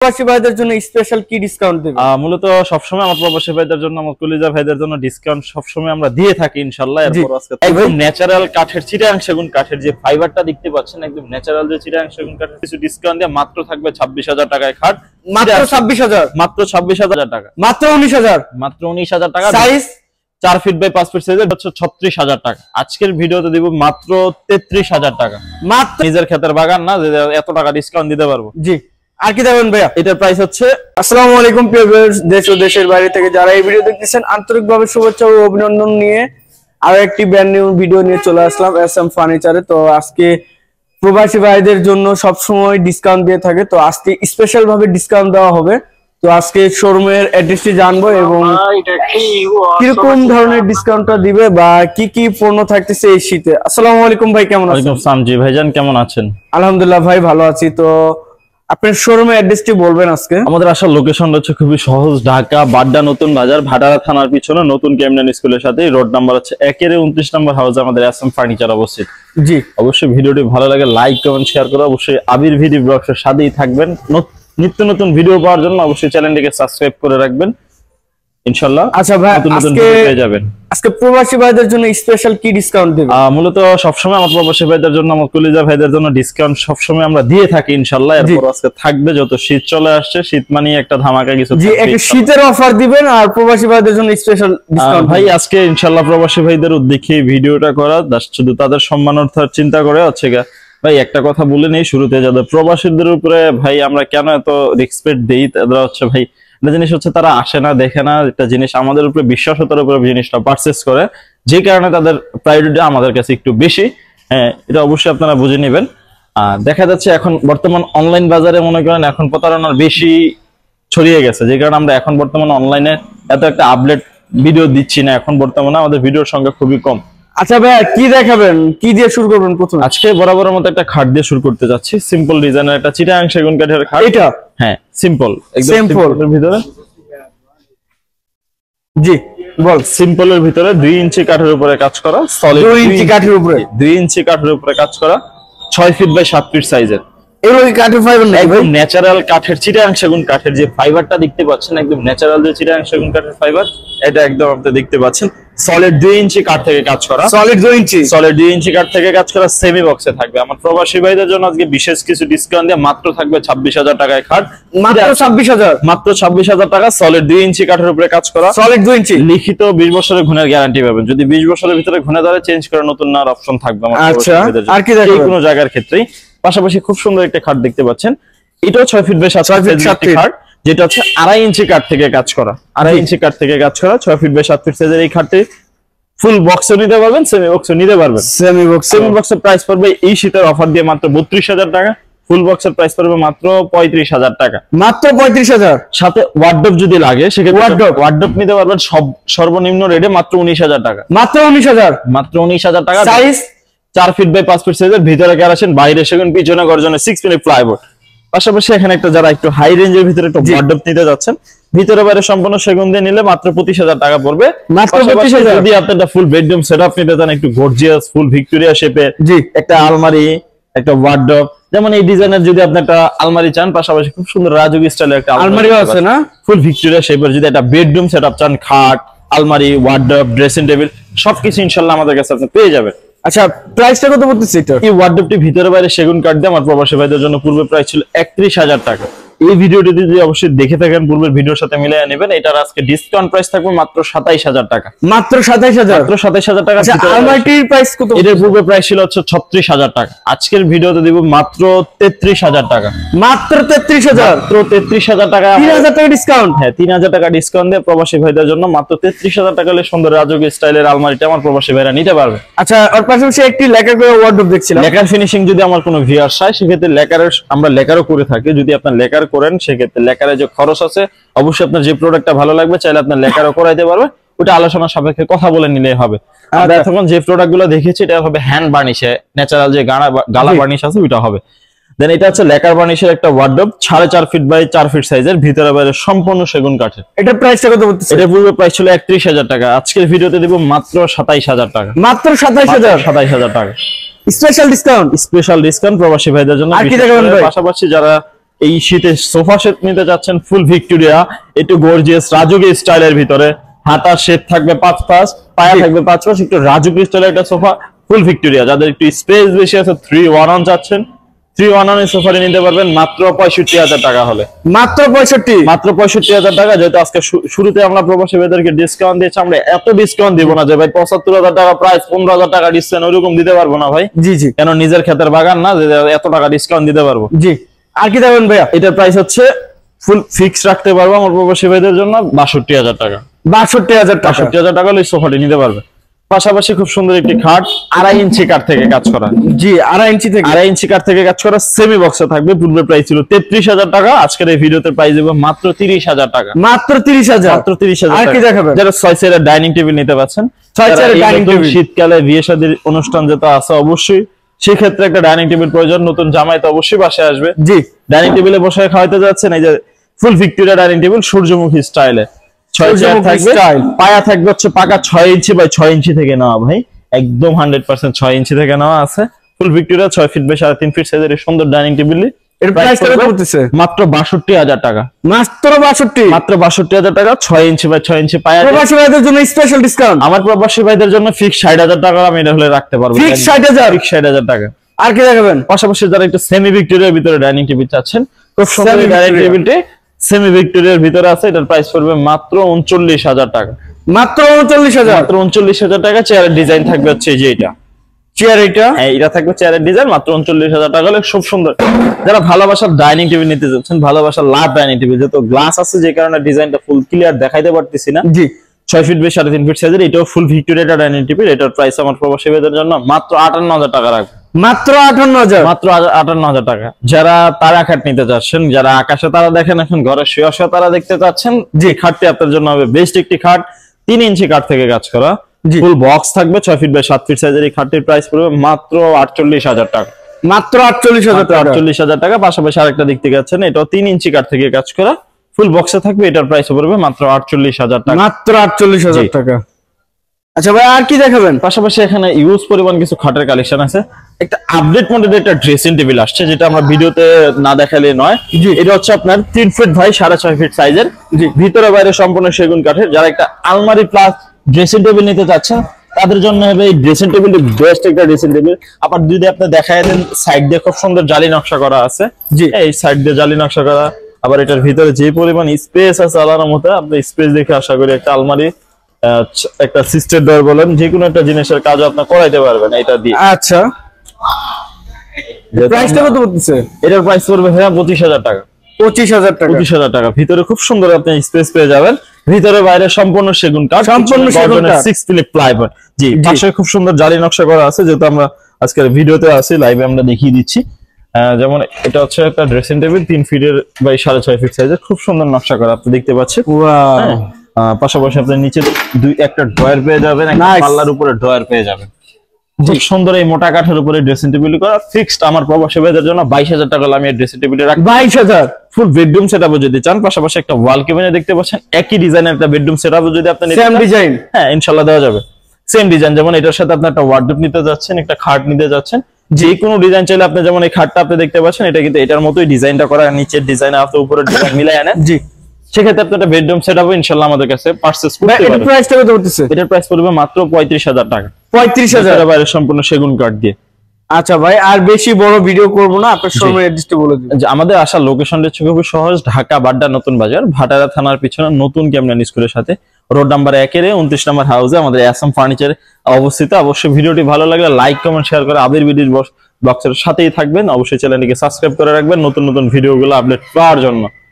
প্রবাসী ভাইদের জন্য স্পেশাল কি ডিসকাউন্ট দেবেন? মূলত সবসময় আমার প্রবাসী ভাইদের জন্য, আমার কলিজা ভাইদের জন্য ডিসকাউন্ট সবসময় আমরা দিয়ে থাকি ইনশাআল্লাহ। এরপর আজকে একদম ন্যাচারাল কাঠের চিটাগাং সেগুন কাঠের যে ফাইবারটা দেখতে পাচ্ছেন, একদম ন্যাচারাল যে চিটাগাং সেগুন কাঠের কিছু ডিসকাউন্ট দিয়ে মাত্র থাকবে 26,000 টাকায় খাট। মাত্র 26,000, মাত্র 26,000 টাকা, মাত্র 19,000, মাত্র 19,000 টাকা। সাইজ 4 ফিট বাই 5 ফিট সাইজের হচ্ছে 36,000 টাকা। আজকের ভিডিওতে দিব মাত্র 33,000 টাকা। মাত্র নিজের ক্ষেতের বাগান না, এত টাকা ডিসকাউন্ট দিতে পারবো। জি, আর কি দেবেন ভাইয়া? এটার প্রাইস হচ্ছে আসসালামু আলাইকুম প্রিয় ভিউয়ার্স, দেশ ও দেশের বাইরে থেকে যারা এই ভিডিও দেখতেছেন আন্তরিকভাবে শুভেচ্ছা ও অভিনন্দন নিয়ে আরো একটি ব্র্যান্ড নিউ ভিডিও নিয়ে চলে আসলাম এসএম ফার্নিচারে। তো আজকে প্রবাসী ভাইদের জন্য সব সময় ডিসকাউন্ট দিয়ে থাকে, তো আজকে স্পেশাল ভাবে ডিসকাউন্ট দেওয়া হবে। তো আজকে শোরুমের অ্যাড্রেসটি জানবো এবং কিরকম ধরনের ডিসকাউন্টটা দিবে বা কি কি পণ্য থাকতেছে এই শীতে। আসসালামু আলাইকুম ভাই, কেমন আছেন? ওয়ালাইকুম আসসালাম। জি ভাইজান, কেমন আছেন? আলহামদুলিল্লাহ ভাই, ভালো আছি। তো আপনার শোরুমের অ্যাড্রেসটি বলবেন আজকে? আমাদের আসার লোকেশন হচ্ছে খুবই সহজ, ঢাকা বাড্ডা নতুন বাজার ভাটারা থানার পিছনে নতুন ক্যামডেন স্কুলের সাথে রোড নাম্বার হচ্ছে 1-29 নম্বর হাউসে আমাদের এসএম ফার্নিচার অবস্থিত। জি, অবশ্যই ভিডিওটি ভালো লাগে লাইক কমেন্ট শেয়ার করে অবশ্যই আবির ভিডি ব্লগসের সাথেই থাকবেন। নিত্য নতুন ভিডিও পাওয়ার জন্য অবশ্যই চ্যানেলটিকে সাবস্ক্রাইব করে রাখবেন ইনশাআল্লাহ। আচ্ছা ভাই, আজকে পেয়ে যাবেন। আজকে প্রবাসী ভাইদের জন্য স্পেশাল কি ডিসকাউন্ট দেবেন? মূলত সবসময় আমার প্রবাসী ভাইদের জন্য, আমার কলিজা ভাইদের জন্য ডিসকাউন্ট সবসময় আমরা দিয়ে থাকি ইনশাআল্লাহ। এরপর আজকে থাকবে, যত শীত চলে আসছে শীত মানে একটা ধামাকা কিছু। জি, একটা শীতের অফার দিবেন আর প্রবাসী ভাইদের জন্য স্পেশাল ডিসকাউন্ট। ভাই আজকে ইনশাআল্লাহ প্রবাসী ভাইদের উদ্দেশ্যে ভিডিওটা করা, শুধু তাদের সম্মানার্থে চিন্তা করে হচ্ছে ভাই একটা কথা বলে নেই শুরুতে, যাদের প্রবাসীদের উপরে ভাই আমরা কেন এত রেসপেক্ট দেই, তারা হচ্ছে ভাই একটা জিনিস হচ্ছে তারা আসে না, দেখে না, একটা জিনিস আমাদের উপরে বিশ্বাসতার উপরে জিনিসটা পারচেজ করে, যে কারণে তাদের প্রায়োরিটি আমাদের কাছে একটু বেশি। হ্যাঁ, এটা অবশ্যই আপনারা বুঝে নেবেন। দেখা যাচ্ছে এখন বর্তমান অনলাইন বাজারে মনে করেন এখন প্রতারণার বেশি ছড়িয়ে গেছে, যে কারণে আমরা এখন বর্তমানে অনলাইনে এত একটা আপডেট ভিডিও দিচ্ছি না। এখন বর্তমানে আমাদের ভিডিওর সংখ্যা খুবই কম। আচ্ছা ভাইয়া, কি দেখাবেন, কি দিয়ে শুরু করবেন প্রথমে? আজকে বরাবরের মতো একটা খাট দিয়ে শুরু করতে যাচ্ছি, সিম্পল ডিজাইনের একটা চিটাগাং সেগুন কাঠের খাট। এটা হ্যাঁ সিম্পল, একদম সিম্পল এর ভিতরে। জি বল। সিম্পলের ভিতরে 2 ইঞ্চি কাঠের উপরে কাজ করা, সলিড 2 ইঞ্চি কাঠের উপরে, 2 ইঞ্চি কাঠের উপরে কাজ করা, 6 ফিট বাই 7 ফিট সাইজের। এগুলো কি কাঠের ফাইবার নাকি ভাই? ন্যাচারাল কাঠের চিটাগাং সেগুন কাঠের যে ফাইবারটা দেখতে পাচ্ছেন, একদম ন্যাচারাল যে চিটাগাং সেগুন কাঠের ফাইবার, এটা একদম আপনি দেখতে পাচ্ছেন। সলিড 2 ইঞ্চি কাঠ থেকে কাজ করা, সলিড 2 ইঞ্চি, সলিড 2 ইঞ্চি কাঠ থেকে কাজ করা, সেমি বক্সে থাকবে। আমার প্রবাসী ভাইদের জন্য আজকে বিশেষ কিছু ডিসকাউন্ট দিয়ে মাত্র থাকবে 26,000 টাকায় খাট। মাত্র 26,000, মাত্র 26,000 টাকা। সলিড 2 ইঞ্চি কাঠের উপরে কাজ করা, সলিড 2 ইঞ্চি, লিখিত 20 বছরের ঘুণের গ্যারান্টি পাবেন। যদি 20 বছরের ভিতরে ঘুণে ধরে চেঞ্জ করে নতুন নেওয়ার অপশন থাকবে আমার আচ্ছা, আর কি যে কোনো জায়গার ক্ষেত্রেই। পাশাপাশি খুব সুন্দর একটা খাট দেখতে পাচ্ছেন, এটাও 6 ফিট বাই 7 ফিট খাট, যেটা হচ্ছে 2.5 ইঞ্চি কাঠ থেকে কাজ করা, 2.5 ইঞ্চি কাঠ থেকে কাজ করা, 6 ফিট বাই 7 ফিট সাইজের এই খাটটি ফুল বক্সও নিতে পারবেন, সেমি বক্সও নিতে পারবেন। সেমি বক্সের প্রাইস পড়বে এই শীতের অফার দিয়ে মাত্র 32,000 টাকা। ফুল বক্সের প্রাইস পড়বে মাত্র 35,000 টাকা। মাত্র 35,000। সাথে ওয়ার্ডরোব যদি লাগে সেক্ষেত্রে ওয়ার্ডরোব নিতে পারবেন সর্বনিম্ন রেটে মাত্র 19,000 টাকা। মাত্র 19,000, মাত্র 19,000 টাকা। সাইজ 4 ফিট বাই 5 ফিট সাইজের, ভিতরে গ্যারাসেন, বাইরে সেগুন, পিছনে গর্জনে 6 মিনিট প্লাইবোর্ড। পাশাপাশি এখানে একটা যারা একটু হাই রেঞ্জের ভিতরে একটা ওয়ার্ডরোব নিতে যাচ্ছেন, ভিতরে বাইরে সম্পূর্ণ সেগুন দিয়ে নিলে মাত্র 25,000 টাকা পড়বে। মাত্র 25,000। যদি আপনি একটা ফুল বেডরুম সেটআপ নিতে চান, একটু গর্জিয়াস ফুল ভিক্টোরিয়া শেপের একটা আলমারি, একটা ওয়ার্ডরোব, যেমন এই ডিজাইনের যদি আপনি একটা আলমারি চান, পাশাপাশি খুব সুন্দর রাজকীয় স্টাইলের একটা আলমারিও আছে না, ফুল ভিক্টোরিয়া শেপের। যদি একটা বেডরুম সেটআপ চান, খাট, আলমারি, ওয়ার্ডরোব, ড্রেসিং টেবিল সবকিছু ইনশাআল্লাহ আমাদের কাছে আপনি পেয়ে যাবেন। আচ্ছা, প্রাইসটা কত পড়তেছে এটা? এই ওয়ার্ডরোবটি ভিতরে বাইরে সেগুন কাঠ দিয়ে আমার প্রবাসী ভাইদের জন্য পূর্বে প্রাইস ছিল 31,000 টাকা। এই ভিডিওটি যদি অবশ্যই দেখে থাকেন পূর্বের ভিডিওর সাথে মিলিয়ে নেবেন। এটার আজকে ডিসকাউন্ট প্রাইস থাকবে মাত্র 27,000 টাকা। মাত্র 27,000, মাত্র 27,000 টাকা। আলমারিটির প্রাইস কত? এর পূর্বে প্রাইস ছিল হচ্ছে 36,000 টাকা। আজকের ভিডিওতে দিব মাত্র 33,000 টাকা। মাত্র 33,000, মাত্র 33,000 টাকা। 3,000 টাকা ডিসকাউন্ট। হ্যাঁ, 3,000 টাকা ডিসকাউন্ট দিয়ে প্রবাসী ভাইদের জন্য মাত্র 33,000 টাকা হলে সুন্দর রাজকীয় স্টাইলের আলমারিটা আমার প্রবাসী ভাইরা নিতে পারবে। আচ্ছা, আর পাশাপাশি একটি লেকার করে ওয়ার্ডরোব দেখছিলাম। লেকার ফিনিশিং যদি আমার কোনো ভিউয়ার চায় সেক্ষেত্রে লেকারের আমরা লেকারও করে থাকি। যদি আপনার লেকার করেন সেক্ষেত্রে লেকারে যে খরচ আছে, অবশ্যই আপনার যে প্রোডাক্টটা ভালো লাগবে চাইলে আপনার লেকারও করাইতে পারবে, ওটা আলোচনা সাপেক্ষে কথা বলে নিলেই হবে। আমরা এখন যে প্রোডাক্ট গুলো দেখেছি এটা হবে হ্যান্ড বার্নিশে, ন্যাচারাল যে গালা বার্নিশ আছে ওইটা হবে। দেন এটা হচ্ছে লেকার বার্নিশের একটা ওয়ার্ডরোব, 4.5 ফিট বাই 4 ফিট সাইজের, ভিতরে বাইরে সম্পূর্ণ সেগুন কাঠের। এটা প্রাইসটা কত পড়তেছে? এটা পূর্বে প্রাইস ছিল 31,000 টাকা। আজকের ভিডিওতে দিব মাত্র 27,000 টাকা। মাত্র 27,000, 27,000 টাকা স্পেশাল ডিসকাউন্ট। স্পেশাল ডিসকাউন্ট প্রবাসী ভাইদের জন্য। আর কি দেখাবেন ভাই? পাশাপাশি যারা এই শীতে সোফা সেট নিতে যাচ্ছেন ফুল ভিক্টোরিয়া, একটু গর্জিয়াস রাজুকি স্টাইলের ভিতরে, হাতার শেপ থাকবে 5 পায়া থাকবে 5 একটু রাজুকি স্টাইলের একটা সোফা ফুল ভিক্টোরিয়া। যাদের একটু স্পেস বেশি আছে 3-1-1 চাচ্ছেন, 3-1-1 সোফাটি নিতে পারবেন মাত্র 65,000 টাকা হলে। মাত্র 65,000 টাকা। যেহেতু আজকে শুরুতে আমরা প্রবাসী ভাইদেরকে ডিসকাউন্ট দিয়েছি, আমরা এত ডিসকাউন্ট দিব না যে ভাই 75,000 টাকা প্রাইস 15,000 টাকা ডিসকাউন্ট ওরকম দিতে পারবো না ভাই। জি জি, কেন নিজের ক্ষেতের বাগান না যে এত টাকা ডিসকাউন্ট দিতে পারবো। জি, আর কি দেবেন ভাইয়া? এটার প্রাইস হচ্ছে ফুল ফিক্স রাখতে পারবো আমার প্রবাসী ভাইদের জন্য 62,000 টাকা। 62,000 টাকা হলে সোফাটি নিতে পারবে। পাশাপাশি খুব সুন্দর একটি খাট 2.5 ইঞ্চি কাঠ থেকে কাজ করা। জি, 2.5 ইঞ্চি থেকে 2.5 ইঞ্চি কাঠ থেকে কাজ করা সেমি বক্সে থাকবে। পূর্বে প্রাইস ছিল 33,000 টাকা, আজকের এই ভিডিওতে প্রাইস দেবো মাত্র 30,000 টাকা। মাত্র 30,000। মাত্র 30,000 আর কি দেখাবেন? যারা 6 চেয়ারের ডাইনিং টেবিল নিতে পাচ্ছেন, 6 চেয়ারের ডাইনিং টেবিল, শীতকালে বিয়ে শাদীর অনুষ্ঠান যেটা আছে অবশ্যই সেক্ষেত্রে একটা ডাইনিং টেবিল প্রয়োজন। নতুন জামাই তো অবশ্যই বাসায় আসবে। জি, ডাইনিং টেবিলে বসে খাওয়াইতে যাচ্ছেন, এই যে ফুল ভিক্টোরিয়া ডাইনিং টেবিল সূর্যমুখী স্টাইলে 6 চেয়ার থাকবে, পায়া থাকবে হচ্ছে পাকা 6 ইঞ্চি বাই 6 ইঞ্চি থেকে নেওয়া ভাই, একদম 100% 6 ইঞ্চি থেকে নেওয়া আছে। Full Victoria 6 feet by 3.5 feet সাইজের এই সুন্দর ডাইনিং টেবিল এর প্রাইস কত পড়তেছে? মাত্র 62,000 টাকা। মাত্র 62, মাত্র 62,000 টাকা। 6 ইঞ্চি বাই 6 ইঞ্চি পায়া। প্রবাসী ভাইদের জন্য স্পেশাল ডিসকাউন্ট। আমার প্রবাসী ভাইদের জন্য ফিক্স 60,000 টাকা আমি এটা হলে রাখতে পারবো। ফিক্স 60,000। ফিক্স 60,000 টাকা। আর কি দেখাবেন? পাশাপাশি যারা একটু সেমি ভিক্টোরিয়ার ভিতরে ডাইনিং টেবিল চাচ্ছেন, খুব সুন্দর ডাইনিং টেবিলটি সেমি ভিক্টোরিয়ার ভিতরে আছে, এটার প্রাইস পড়বে মাত্র 39,000 টাকা। মাত্র 39,000। মাত্র 39,000 টাকা। চেয়ারের ডিজাইন থাকবে হচ্ছে এই যে এটা চেয়ার, এটা থাকবে চেয়ারের ডিজাইন মাত্র 39,000 টাকা হলে খুব সুন্দর। যারা ভালোবাসার ডাইনিং টেবিল নিতে যাচ্ছেন, ভালোবাসার লাভ ডাইনিং টেবিল, যেহেতু গ্লাস আছে যে কারণে ডিজাইনটা ফুল ক্লিয়ার দেখাইতে পারতেছি না। জি, 6 ফিট বাই 3.5 ফিট সাইজের, এটাও ফুল ভিক্টোরিয়া ডাইনিং টেবিল। এটার প্রাইস আমার প্রবাসী ভাইদের জন্য মাত্র 58,000 টাকা রাখবে। মাত্র 58,000। মাত্র 58,000 টাকা। যারা তারা খাট নিতে চাচ্ছেন, যারা আকাশে তারা দেখেন এখন ঘরে শুয়ে তারা দেখতে চাচ্ছেন, যে খাটটি আপনার জন্য হবে বেস্ট একটি খাট। 3 ইঞ্চি কাঠ থেকে কাজ করা, ফুল বক্স থাকবে 6 ফিট বাই 7 ফিট সাইজের এই খাটটির প্রাইস পড়বে মাত্র 48,000 টাকা। মাত্র 48,000 টাকা। 48,000 টাকা। পাশাপাশি আরেকটা দিক থেকে যাচ্ছেন, এটাও 3 ইঞ্চি কাঠ থেকে কাজ করা, ফুল বক্সে থাকবে, এটার প্রাইস পড়বে মাত্র 48,000 টাকা। মাত্র 48,000 টাকা। আচ্ছা ভাই, আর কি দেখাবেন? পাশাপাশি এখানে ইউজ পরিমাণ কিছু খাটের কালেকশন আছে। একটা আপডেট মডেলের একটা ড্রেসিং টেবিল আসছে, যেটা আমরা ভিডিওতে না দেখালে নয়। এটা হচ্ছে আপনার 3 ফিট বাই 6.5 ফিট সাইজের, ভিতরে বাইরে সম্পূর্ণ সেগুন কাঠের। যারা একটা আলমারি প্লাস ড্রেসিং টেবিল নিতে চাচ্ছেন, তাদের জন্য হবে এই ড্রেসিং টেবিলটি বেস্ট একটা ড্রেসিং টেবিল। আবার যদি আপনি দেখায় দেন, সাইড দিয়ে খুব সুন্দর জালি নকশা করা আছে। জি, এই সাইড দিয়ে জালি নকশা করা। আবার এটার ভিতরে যে পরিমাণ স্পেস আছে আলাদার মতো, আপনি স্পেস দেখে আশা করি একটা আলমারি, একটা সিস্টেম ডোর বলেন, যে কোনো একটা জিনিসের কাজ আপনি করাইতে পারবেন এটা দিয়ে। আচ্ছা, প্রাইসটা কত পড়তেছে? এটার প্রাইস পড়বে ভাইয়া 25,000 টাকা। 25,000 টাকা। 25,000 টাকা। ভিতরে খুব সুন্দর আপনি স্পেস পেয়ে যাবেন, ভিতরে বাইরে সম্পূর্ণ সেগুন কাঠ, সম্পূর্ণ সেগুন কাঠ, 6 ফিট প্লাইবোর্ড। জি, পাশে খুব সুন্দর জালি নকশা করা আছে, যেহেতু আমরা আজকের ভিডিওতে আছি, লাইভে আমরা দেখিয়ে দিচ্ছি। যেমন এটা হচ্ছে একটা ড্রেসিং টেবিল 3 ফিটের বাই 6.5 ফিট সাইজের, খুব সুন্দর নকশা করা আপনি দেখতে পাচ্ছেন। ওয়াও। পাশাপাশি আপনি নিচে একটা ড্রয়ার পেয়ে যাবেন, একটা পাল্লার উপরে ড্রয়ার পেয়ে যাবেন। খুব সুন্দর এই মোটা কাঠের উপরে ড্রেসিং টেবিল করা। ফিক্সড আমার প্রবাসী ভাইদের জন্য 22,000 টাকা আমি ড্রেসিং টেবিলে রাখি। 22,000। ফুল বেডরুম সেটআপ যদি চান, পাশাপাশি একটা ওয়াল ক্যাবিনেট দেখতে পাচ্ছেন, একই ডিজাইনের একটা বেডরুম সেটআপ যদি আপনি নিতে চান, সেম ডিজাইন, হ্যাঁ ইনশাআল্লাহ দেওয়া যাবে। সেম ডিজাইন, যেমন এটার সাথে আপনি একটা ওয়ার্ডরোব নিতে যাচ্ছেন, একটা খাট নিতে যাচ্ছেন, যে কোনো ডিজাইন চাইলে আপনি, যেমন এই খাটটা আপনি দেখতে পাচ্ছেন, এটা কিন্তু এটার মতোই ডিজাইনটা করা, নিচের ডিজাইন আপনি উপরের ডিজাইন মিলাই আনেন। জি, সেক্ষেত্রে আপনি একটা বেডরুম সেটআপ ইনশাআল্লাহ আমাদের কাছে পারচেজ করতে পারবেন। এটার প্রাইসটা কত পড়তেছে? এটার প্রাইস পড়বে মাত্র 35,000 টাকা। 35,000 বাইরে সম্পূর্ণ সেগুন কাঠ দিয়ে। আচ্ছা ভাই, আর বেশি বড় ভিডিও করব না, আপনার শোরুমের অ্যাড্রেসটা বলে দিন। আমাদের আসার লোকেশনটা হচ্ছে খুবই সহজ, ঢাকা বাড্ডা নতুন বাজার, ভাটারা থানার পিছনে নতুন ক্যামরান স্কুলের সাথে, রোড নাম্বার 1 এর 29 নম্বর হাউসে আমাদের এসএম ফার্নিচার অবস্থিত। অবশ্যই ভিডিওটি ভালো লাগলে লাইক কমেন্ট শেয়ার করে আবির ভিডিওর বক্সের সাথেই থাকবেন। অবশ্যই চ্যানেলটিকে সাবস্ক্রাইব করে রাখবেন নতুন নতুন ভিডিওগুলো আপডেট পাওয়ার জন্য।